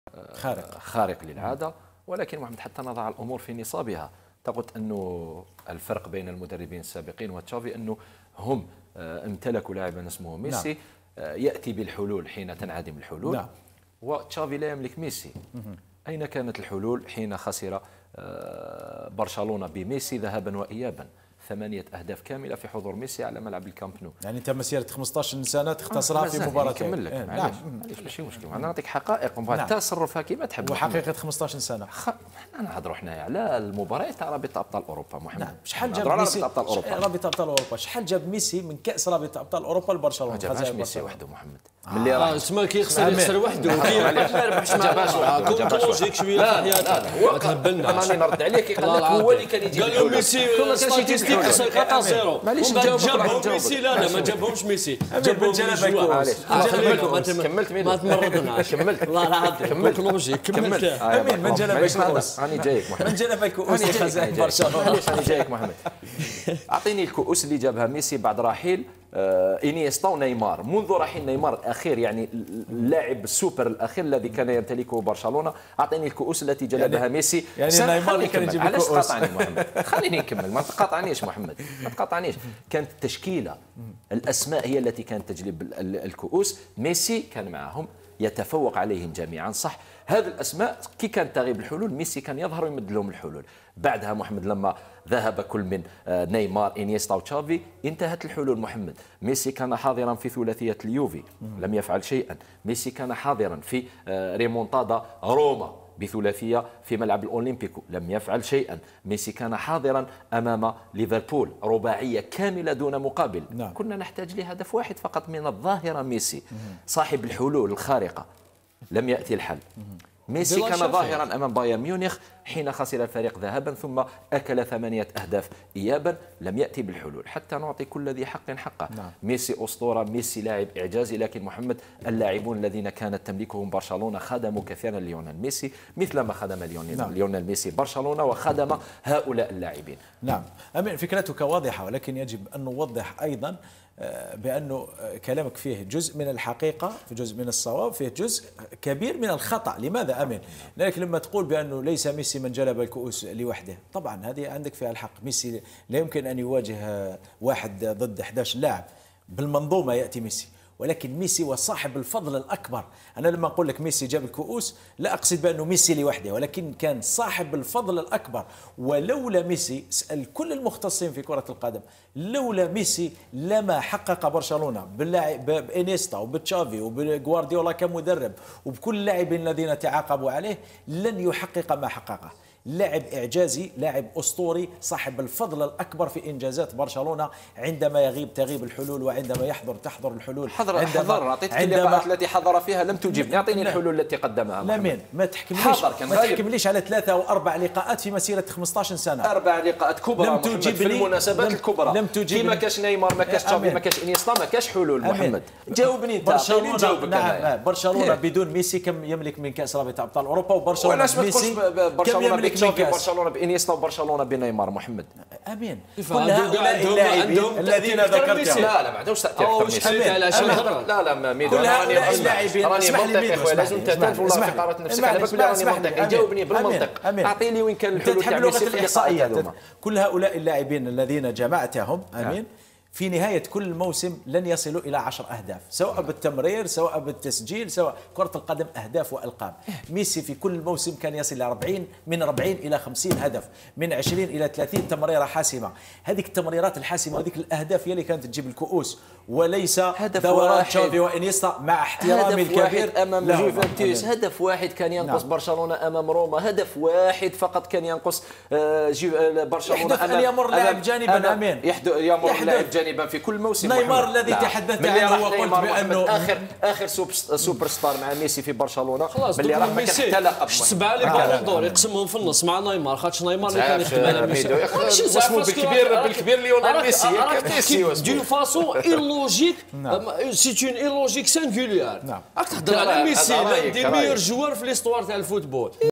خارق للعاده. ولكن محمد حتى نضع الامور في نصابها، قلت انه الفرق بين المدربين السابقين وتشافي انه هم امتلكوا لاعبا اسمه ميسي ياتي بالحلول حين تنعدم الحلول. وتشافي لا يملك ميسي. اين كانت الحلول حين خسر برشلونه بميسي ذهابا وايابا؟ 8 أهداف كاملة في حضور ميسي على ملعب الكامب نو. يعني أنت مسيرة 15 سنة تختصرها في مباراتين. نكمل لك معليش ماشي مشكل، أنا نعطيك حقائق التصرف كيما تحب. وحقيقة 15 سنة أنا نهضروا حنايا على المباريات تاع رابطة أبطال أوروبا محمد. شحال جاب ميسي رابطة أبطال أوروبا؟ شحال جاب ميسي من كأس رابطة أبطال أوروبا لبرشلونة؟ ما جابهاش ميسي وحده محمد. ملي راه تسمى كيخسر وحده ما يربحش ما جابهاش وحده. كنت لوجيك شويه في حياتك. هو تهبلنا. أنا نرد عليك قال لك هو اللي كان يجيب. قال له ميسي ستاتيستيك 4-0. معليش جابهم ميسي. لا ما جابهمش ميسي. جابهم كملت ما تمرضناش. كملت والله العظيم كملت لوجيك كملت. امين من جلب الكؤوس. راني جايك محمد. من جلب الكؤوس خزائن برشلونة. معليش راني جايك محمد. اعطيني الكؤوس اللي جابها ميسي بعد رحيل إنيستا ونيمار. منذ رحيل نيمار الأخير، يعني اللاعب السوبر الأخير الذي كان يمتلكه برشلونة، أعطيني الكؤوس التي جلبها ميسي. يعني نيمار اللي كان يجيب الكؤوس. علاش تقاطعني محمد؟ خليني نكمل، ما تقاطعنيش محمد، ما تقاطعنيش. كانت التشكيلة، الأسماء هي التي كانت تجلب الكؤوس. ميسي كان معهم يتفوق عليهم جميعا، صح. هذه الأسماء كي كانت تغيب الحلول ميسي كان يظهر ويمد لهم الحلول. بعدها محمد لما ذهب كل من نيمار إنيستا وتشافي انتهت الحلول محمد. ميسي كان حاضرا في ثلاثية اليوفي لم يفعل شيئا. ميسي كان حاضرا في ريمونتادا روما بثلاثية في ملعب الأولمبيكو لم يفعل شيئا. ميسي كان حاضرا أمام ليفربول رباعية كاملة دون مقابل. كنا نحتاج لهدف واحد فقط من الظاهرة. ميسي صاحب الحلول الخارقة، لم يأتي الحل. ميسي كان ظاهرا أمام بايرن ميونخ حين خسر الفريق ذهابا ثم أكل 8 أهداف إيابا، لم يأتي بالحلول. حتى نعطي كل ذي حق حقه. ميسي أسطورة، ميسي لاعب إعجازي، لكن محمد اللاعبون الذين كانت تملكهم برشلونة خدموا كثيرا ليونيل ميسي مثل ما خدم ليونيل ميسي برشلونة وخدم هؤلاء اللاعبين. نعم أمين، فكرتك واضحة، ولكن يجب أن نوضح أيضا بأنه كلامك فيه جزء من الحقيقة، في جزء من الصواب، فيه جزء كبير من الخطأ. لماذا أمين؟ لذلك لما تقول بأنه ليس ميسي من جلب الكؤوس لوحده، طبعا هذه عندك فيها الحق. ميسي لا يمكن أن يواجه واحد ضد 11 لاعب، بالمنظومة يأتي ميسي، ولكن ميسي هو صاحب الفضل الأكبر. أنا لما أقول لك ميسي جاب الكؤوس لا أقصد بأنه ميسي لوحده، ولكن كان صاحب الفضل الأكبر. ولولا ميسي، اسأل كل المختصين في كرة القدم، لولا ميسي لما حقق برشلونة بإنيستا وبتشافي وبغوارديولا كمدرب وبكل اللاعبين الذين تعاقبوا عليه لن يحقق ما حققه. لاعب إعجازي، لاعب أسطوري، صاحب الفضل الأكبر في إنجازات برشلونة. عندما تغيب الحلول وعندما تحضر الحلول. حضر أعطيتك اللقاءات التي حضر فيها لم تجبني. أعطيني الحلول التي قدمها. لا ما تحكمليش على 3 أو 4 لقاءات في مسيرة 15 سنة. 4 لقاءات كبرى لم تجيب في المناسبات الكبرى. لم تجيب. ما كاش نيمار، ما كاش تشافي، ما كاش إنيستا، ما كاش حلول. محمد جاوبني انت. برشلونة نعم، برشلونة بدون ميسي كم يملك من كأس رابطة أبطال أوروبا؟ وبرشلونة ميسي كم يملك من كأس؟ برشلونة بإنيستا وبرشلونة بنيمار محمد. امين. كل هؤلاء اللاعبين الذين ذكرتهم لا ما عندهمش تأثير لا ميدو. كل هؤلاء اللاعبين اسمح لي ميدو، لازم تتنفذ والله في قارة نفسك. انا بقول راني منطقي، جاوبني بالمنطق. اعطيني وين كان الحلول تاع ميسي في الإحصائيات. كل هؤلاء اللاعبين الذين جمعتهم امين في نهاية كل موسم لن يصلوا إلى 10 أهداف، سواء بالتمرير سواء بالتسجيل، سواء كرة القدم أهداف وألقاب. ميسي في كل موسم كان يصل إلى 40 إلى 50 هدف، من 20 إلى 30 تمريرة حاسمة. هذيك التمريرات الحاسمة وهذيك الأهداف هي اللي كانت تجيب الكؤوس، وليس دوران تشافي وإنيستا. مع احترامي الكبير أمام جوفنتوس، هدف واحد كان ينقص برشلونة أمام روما، هدف واحد فقط كان ينقص برشلونة أمام. يمر لاعب جانبا أمين، يمر لاعب جانبا في كل موسم. نيمار الذي تحدثت عنه وقلت بانه اخر سوبر ستار مع ميسي في برشلونه. خلاص باللي راه ما كان حتى لقب. 7 لي بالون دور يقسمهم في النص مع نيمار، خاطش نيمار اللي كان يخدم على ميسي. اسمه بالكبير ليونيل ميسي. دو فاسون ايلوجيك، سي اون ايلوجيك سانغوليار. راك تهضر على ميسي، لان دي ميور جوار في ليستوار تاع الفوتبول.